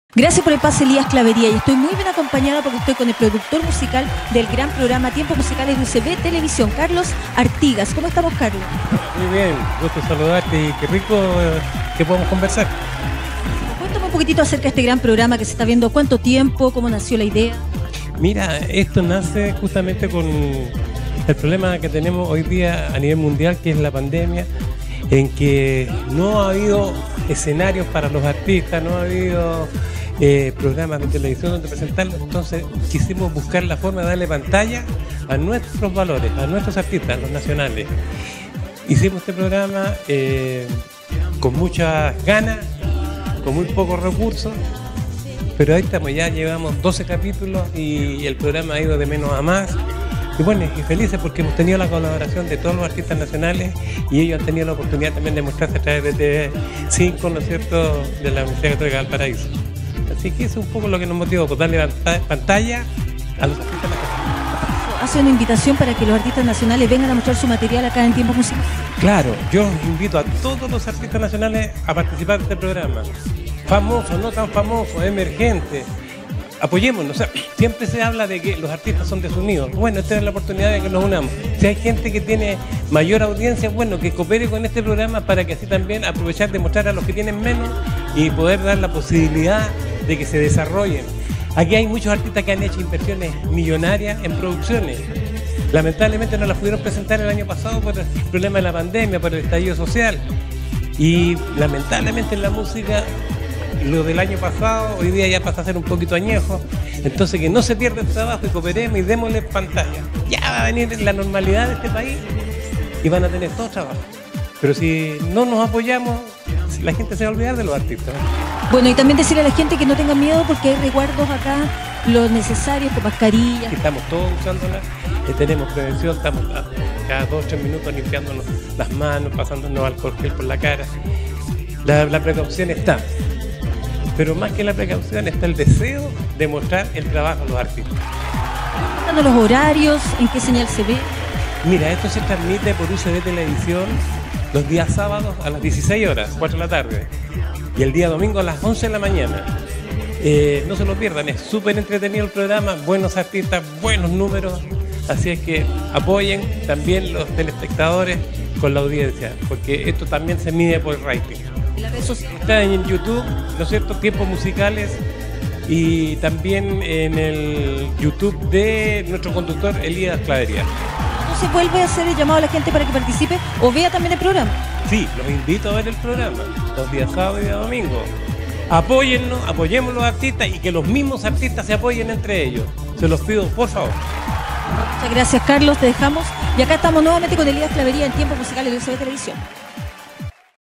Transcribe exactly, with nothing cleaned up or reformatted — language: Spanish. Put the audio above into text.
Gracias por el pase, Elías Clavería, y estoy muy bien acompañada porque estoy con el productor musical del gran programa Tiempos Musicales de U C B Televisión, Carlos Artigas. ¿Cómo estamos, Carlos? Muy bien, gusto saludarte y qué rico eh, que podamos conversar. Cuéntame un poquitito acerca de este gran programa que se está viendo. ¿Cuánto tiempo? ¿Cómo nació la idea? Mira, esto nace justamente con el problema que tenemos hoy día a nivel mundial, que es la pandemia, en que no ha habido escenarios para los artistas, no ha habido eh, programas de televisión donde presentarlos. Entonces quisimos buscar la forma de darle pantalla a nuestros valores, a nuestros artistas, a los nacionales. Hicimos este programa eh, con muchas ganas, con muy pocos recursos, pero ahí estamos, ya llevamos doce capítulos y el programa ha ido de menos a más. Y bueno, y felices porque hemos tenido la colaboración de todos los artistas nacionales y ellos han tenido la oportunidad también de mostrarse a través de T V cinco, ¿no es cierto?, de la Universidad Católica de Valparaíso. Así que eso es un poco lo que nos motivó, por darle pantalla a los artistas nacionales. ¿Hace una invitación para que los artistas nacionales vengan a mostrar su material acá en Tiempos Musicales? Claro, yo invito a todos los artistas nacionales a participar de este programa. Famosos, no tan famosos, emergentes. Apoyémonos, o sea, siempre se habla de que los artistas son desunidos. Bueno, esta es la oportunidad de que nos unamos. Si hay gente que tiene mayor audiencia, bueno, que coopere con este programa para que así también aprovechar de mostrar a los que tienen menos y poder dar la posibilidad de que se desarrollen. Aquí hay muchos artistas que han hecho inversiones millonarias en producciones. Lamentablemente no las pudieron presentar el año pasado por el problema de la pandemia, por el estallido social. Y lamentablemente en la música, lo del año pasado, hoy día ya pasa a ser un poquito añejo. Entonces que no se pierda el trabajo y cooperemos y démosle pantalla. Ya va a venir la normalidad de este país y van a tener todo trabajo. Pero si no nos apoyamos, la gente se va a olvidar de los artistas. Bueno, y también decirle a la gente que no tengan miedo porque hay resguardos acá, los necesarios, con mascarillas. Estamos todos usándolas, eh, tenemos prevención, estamos cada dos o tres minutos limpiándonos las manos, pasándonos alcohol gel por la cara. La, la precaución está. Pero más que la precaución está el deseo de mostrar el trabajo de los artistas. ¿Dando los horarios? ¿En qué señal se ve? Mira, esto se transmite por U C B Televisión los días sábados a las dieciséis horas, cuatro de la tarde, y el día domingo a las once de la mañana. Eh, no se lo pierdan, es súper entretenido el programa, buenos artistas, buenos números, así es que apoyen también los telespectadores con la audiencia, porque esto también se mide por rating. Está en YouTube, ¿no es cierto?, Tiempos Musicales, y también en el YouTube de nuestro conductor Elías Clavería. ¿Entonces vuelve a hacer el llamado a la gente para que participe o vea también el programa? Sí, los invito a ver el programa, los días sábado y día domingo. Apóyennos, apoyemos a los artistas y que los mismos artistas se apoyen entre ellos. Se los pido, por favor. Muchas gracias, Carlos, te dejamos. Y acá estamos nuevamente con Elías Clavería en Tiempos Musicales de U C B Televisión.